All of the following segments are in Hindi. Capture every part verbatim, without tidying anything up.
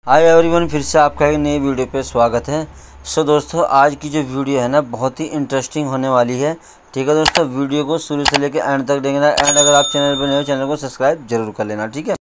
हाय एवरीवन, फिर से आपका एक नई वीडियो पे स्वागत है। सो दोस्तों, आज की जो वीडियो है ना बहुत ही इंटरेस्टिंग होने वाली है। ठीक है दोस्तों, वीडियो को शुरू से लेकर एंड तक देखना। एंड अगर आप चैनल पर नए हो, चैनल को सब्सक्राइब जरूर कर लेना। ठीक है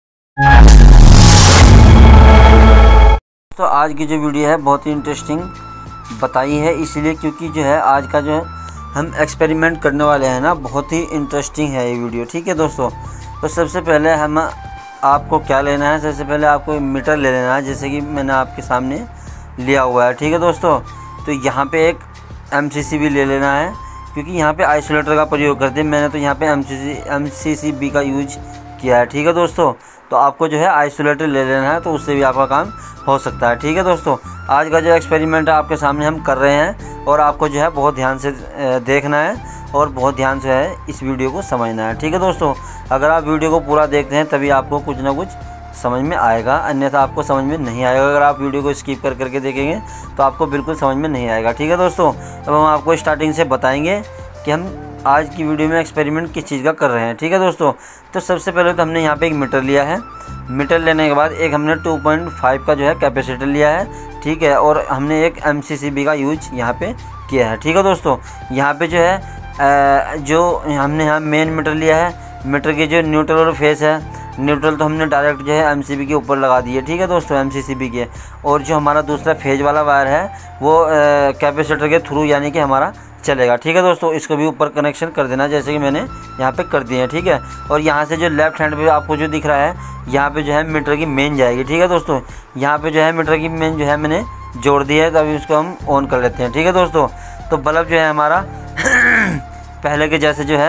तो आज की जो वीडियो है बहुत ही इंटरेस्टिंग बताई है, इसलिए क्योंकि जो है आज का जो है हम एक्सपेरिमेंट करने वाले हैं ना, बहुत ही इंटरेस्टिंग है ये वीडियो। ठीक है दोस्तों, तो सबसे पहले हम आपको क्या लेना है, सबसे पहले आपको मीटर ले लेना है, जैसे कि मैंने आपके सामने लिया हुआ है। ठीक है दोस्तों, तो यहाँ पे एक एमसीसीबी ले लेना है, क्योंकि यहाँ पे आइसोलेटर का प्रयोग करते हैं। मैंने तो यहाँ पे एमसीसी एमसीसीबी का यूज किया है। ठीक है दोस्तों, तो आपको जो है आइसोलेटर ले लेना है, तो उससे भी आपका काम हो सकता है। ठीक है दोस्तों, आज का जो एक्सपेरिमेंट है आपके सामने हम कर रहे हैं, और आपको जो है बहुत ध्यान से देखना है और बहुत ध्यान से है इस वीडियो को समझना है। ठीक है दोस्तों, अगर आप वीडियो को पूरा देखते हैं तभी आपको कुछ ना कुछ समझ में आएगा, अन्यथा आपको समझ में नहीं आएगा। अगर आप वीडियो को स्किप कर करके देखेंगे तो आपको बिल्कुल समझ में नहीं आएगा। ठीक है दोस्तों, अब हम आपको स्टार्टिंग से बताएंगे कि हम आज की वीडियो में एक्सपेरिमेंट किस चीज़ का कर रहे हैं। ठीक है दोस्तों, तो सबसे पहले तो हमने यहाँ पे एक मीटर लिया है। मीटर लेने के बाद एक हमने टू पॉइंट फाइव का जो है कैपेसिटर लिया है। ठीक है, और हमने एक एमसीसीबी का यूज यहाँ पे किया है। ठीक है दोस्तों, यहाँ पे जो है जो हमने यहाँ मेन मीटर लिया है, मीटर के जो न्यूट्रल और फेस है, न्यूट्रल तो हमने डायरेक्ट जो है एमसीबी के ऊपर लगा दी है। ठीक है दोस्तों, एमसीसीबी के, और जो हमारा दूसरा फेज वाला वायर है वो कैपेसिटर के थ्रू यानी कि हमारा चलेगा। ठीक है दोस्तों, इसको भी ऊपर कनेक्शन कर देना, जैसे कि मैंने यहाँ पे कर दिए हैं। ठीक है, और यहाँ से जो लेफ्ट हैंड पे आपको जो दिख रहा है, यहाँ पे जो है मीटर की मेन जाएगी। ठीक है दोस्तों, यहाँ पे जो है मीटर की मेन जो है मैंने जोड़ दी है, तो अभी उसको हम ऑन कर लेते हैं। ठीक है दोस्तों, तो बल्ब जो है हमारा पहले के जैसे जो है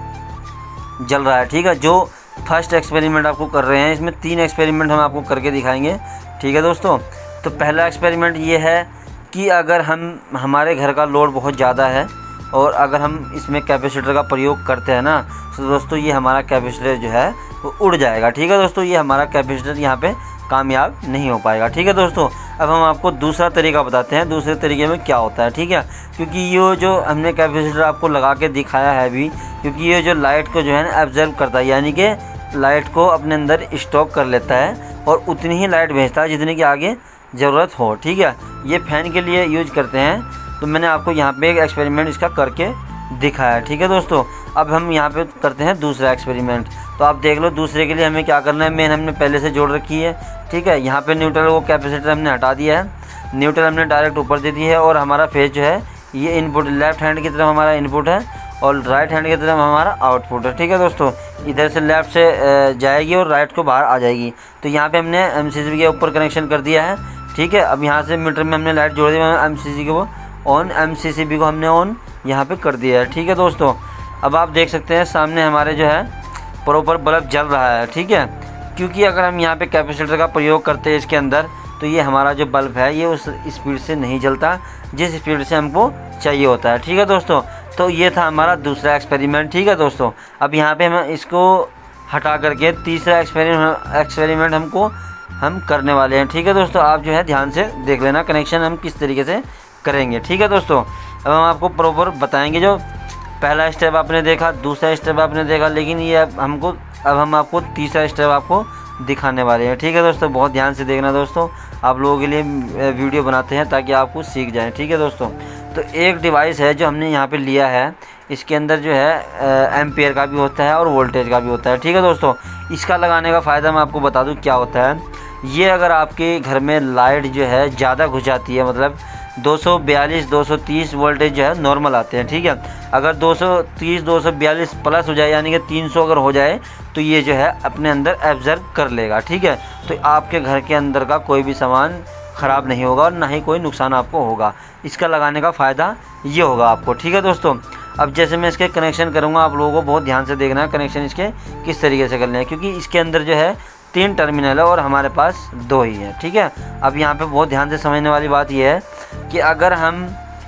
जल रहा है। ठीक है, जो फर्स्ट एक्सपेरिमेंट आपको कर रहे हैं, इसमें तीन एक्सपेरिमेंट हम आपको करके दिखाएंगे। ठीक है दोस्तों, तो पहला एक्सपेरिमेंट ये है कि अगर हम हमारे घर का लोड बहुत ज़्यादा है और अगर हम इसमें कैपेसिटर का प्रयोग करते हैं ना, तो दोस्तों ये हमारा कैपेसिटर जो है वो उड़ जाएगा। ठीक है दोस्तों, ये हमारा कैपेसिटर यहाँ पे कामयाब नहीं हो पाएगा। ठीक है दोस्तों, अब हम आपको दूसरा तरीका बताते हैं, दूसरे तरीके में क्या होता है। ठीक है, क्योंकि ये जो हमने कैपेसिटर आपको लगा के दिखाया है अभी, क्योंकि ये जो लाइट को जो है ना एब्जॉर्ब करता है, यानी कि लाइट को अपने अंदर स्टॉक कर लेता है और उतनी ही लाइट भेजता है जितने की आगे ज़रूरत हो। ठीक है, ये फ़ैन के लिए यूज करते हैं, तो मैंने आपको यहाँ पे एक एक्सपेरिमेंट इसका करके दिखाया। ठीक है दोस्तों, अब हम यहाँ पे करते हैं दूसरा एक्सपेरिमेंट। तो आप देख लो, दूसरे के लिए हमें क्या करना है, मेन हमने पहले से जोड़ रखी है। ठीक है, यहाँ पे न्यूट्रल वो कैपेसिटर हमने हटा दिया है, न्यूट्रल हमने डायरेक्ट ऊपर दे दी है, और हमारा फेज जो है ये इनपुट लेफ्ट हैंड की तरफ हमारा इनपुट है और राइट हैंड की तरफ हमारा आउटपुट है। ठीक है दोस्तों, इधर से लेफ्ट से जाएगी और राइट को बाहर आ जाएगी। तो यहाँ पे हमने एमसीसीबी के ऊपर कनेक्शन कर दिया है। ठीक है, अब यहाँ से मीटर में हमने लाइट जोड़ दी, एमसीसी को ऑन, एमसीसीबी को हमने ऑन यहाँ पे कर दिया है। ठीक है दोस्तों, अब आप देख सकते हैं सामने हमारे जो है प्रॉपर बल्ब जल रहा है। ठीक है, क्योंकि अगर हम यहाँ पे कैपेसिटर का प्रयोग करते हैं इसके अंदर, तो ये हमारा जो बल्ब है ये उस स्पीड से नहीं जलता जिस स्पीड से हमको चाहिए होता है। ठीक है दोस्तों, तो ये था हमारा दूसरा एक्सपेरिमेंट। ठीक है दोस्तों, अब यहाँ पे हम इसको हटा करके तीसरा एक्सपेरिमेंट एक्सपेरिमेंट हमको हम करने वाले हैं। ठीक है दोस्तों, आप जो है ध्यान से देख लेना कनेक्शन हम किस तरीके से करेंगे। ठीक है दोस्तों, अब हम आपको प्रॉपर बताएंगे। जो पहला स्टेप आपने देखा, दूसरा स्टेप आपने देखा, लेकिन ये अब हमको अब हम आपको तीसरा स्टेप आपको दिखाने वाले हैं। ठीक है दोस्तों, बहुत ध्यान से देखना दोस्तों, आप लोगों के लिए वीडियो बनाते हैं ताकि आप कुछ सीख जाएं। ठीक है दोस्तों, तो एक डिवाइस है जो हमने यहाँ पे लिया है, इसके अंदर जो है एम्पियर का भी होता है और वोल्टेज का भी होता है। ठीक है दोस्तों, इसका लगाने का फ़ायदा मैं आपको बता दूँ क्या होता है। ये अगर आपके घर में लाइट जो है ज़्यादा घुस जाती है, मतलब दो सौ बयालीस दो सौ तीस वोल्टेज जो है नॉर्मल आते हैं। ठीक है, अगर दो सौ तीस दो सौ बयालीस प्लस हो जाए, यानी कि तीन सौ अगर हो जाए, तो ये जो है अपने अंदर एब्जर्व कर लेगा। ठीक है, तो आपके घर के अंदर का कोई भी सामान ख़राब नहीं होगा और ना ही कोई नुकसान आपको होगा। इसका लगाने का फ़ायदा ये होगा आपको। ठीक है दोस्तों, अब जैसे मैं इसके कनेक्शन करूँगा, आप लोगों को बहुत ध्यान से देखना है कनेक्शन इसके किस तरीके से करने हैं, क्योंकि इसके अंदर जो है तीन टर्मिनल है और हमारे पास दो ही है। ठीक है, अब यहाँ पे बहुत ध्यान से समझने वाली बात यह है कि अगर हम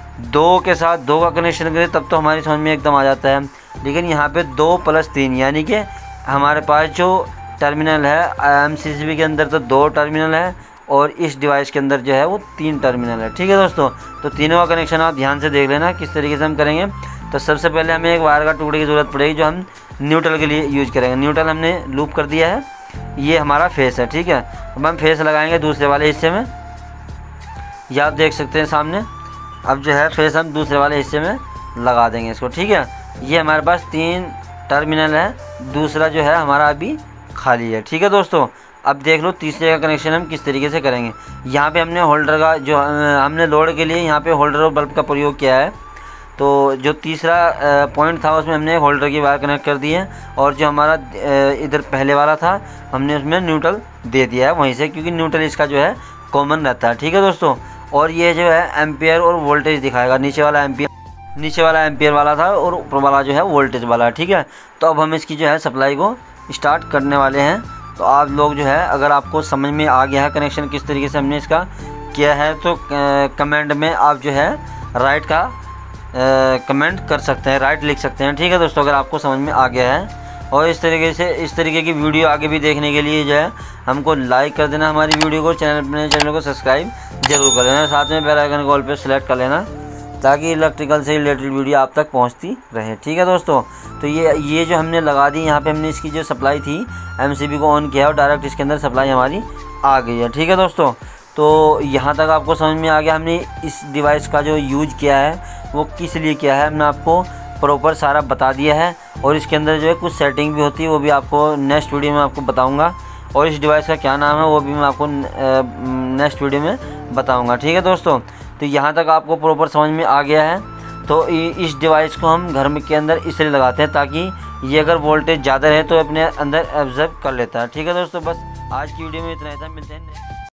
दो के साथ दो का कनेक्शन करें तब तो हमारी समझ में एकदम आ जाता है, लेकिन यहाँ पे दो प्लस तीन, यानी कि हमारे पास जो टर्मिनल है एमसीसीबी के अंदर तो दो टर्मिनल है और इस डिवाइस के अंदर जो है वो तीन टर्मिनल है। ठीक है दोस्तों, तो तीनों का कनेक्शन आप ध्यान से देख लेना किस तरीके से हम करेंगे। तो सबसे पहले हमें एक वायर का टुकड़े की ज़रूरत पड़ेगी जो हम न्यूट्रल के लिए यूज करेंगे। न्यूट्रल हमने लूप कर दिया है, ये हमारा फेस है। ठीक है, अब हम फेस लगाएंगे दूसरे वाले हिस्से में, ये आप देख सकते हैं सामने। अब जो है फेस हम दूसरे वाले हिस्से में लगा देंगे इसको, ठीक है। ये हमारे पास तीन टर्मिनल है, दूसरा जो है हमारा अभी खाली है, ठीक है दोस्तों। अब देख लो तीसरे का कनेक्शन हम किस तरीके से करेंगे। यहाँ पे हमने होल्डर का जो हमने लोड के लिए यहाँ पे होल्डर और बल्ब का प्रयोग किया है, तो जो तीसरा पॉइंट था उसमें हमने होल्डर की वायर कनेक्ट कर दी है, और जो हमारा इधर पहले वाला था हमने उसमें न्यूट्रल दे दिया है वहीं से, क्योंकि न्यूट्रल इसका जो है कॉमन रहता है, ठीक है दोस्तों। और ये जो है एम्पियर और वोल्टेज दिखाएगा, नीचे वाला एम्पियर नीचे वाला एम्पियर वाला था और ऊपर वाला जो है वोल्टेज वाला, ठीक है। तो अब हम इसकी जो है सप्लाई को स्टार्ट करने वाले हैं। तो आप लोग जो है अगर आपको समझ में आ गया है कनेक्शन किस तरीके से हमने इसका किया है, तो कमेंट में आप जो है राइट का कमेंट कर सकते हैं, राइट लिख सकते हैं, ठीक है दोस्तों, अगर आपको समझ में आ गया है। और इस तरीके से इस तरीके की वीडियो आगे भी देखने के लिए जो है हमको लाइक कर देना हमारी वीडियो को, चैनल अपने चैनल को सब्सक्राइब जरूर कर लेना, साथ में बेल आइकन कॉल पे सेलेक्ट कर लेना, ताकि इलेक्ट्रिकल से रिलेटेड वीडियो आप तक पहुंचती रहे, ठीक है दोस्तों। तो ये ये जो हमने लगा दी, यहाँ पे हमने इसकी जो सप्लाई थी एमसीबी को ऑन किया और डायरेक्ट इसके अंदर सप्लाई हमारी आ गई है, ठीक है दोस्तों। तो यहाँ तक आपको समझ में आ गया हमने इस डिवाइस का जो यूज किया है वो किस लिए किया है, हमने आपको प्रॉपर सारा बता दिया है। और इसके अंदर जो है कुछ सेटिंग भी होती है, वो भी आपको नेक्स्ट वीडियो में आपको बताऊँगा, और इस डिवाइस का क्या नाम है वो भी मैं आपको नेक्स्ट वीडियो में बताऊँगा, ठीक है दोस्तों। तो यहाँ तक आपको प्रॉपर समझ में आ गया है। तो इस डिवाइस को हम घर में के अंदर इसलिए लगाते हैं ताकि ये अगर वोल्टेज ज़्यादा रहे तो अपने अंदर एब्जॉर्ब कर लेता है, ठीक है दोस्तों। बस आज की वीडियो में इतना ही था, मिलते हैं।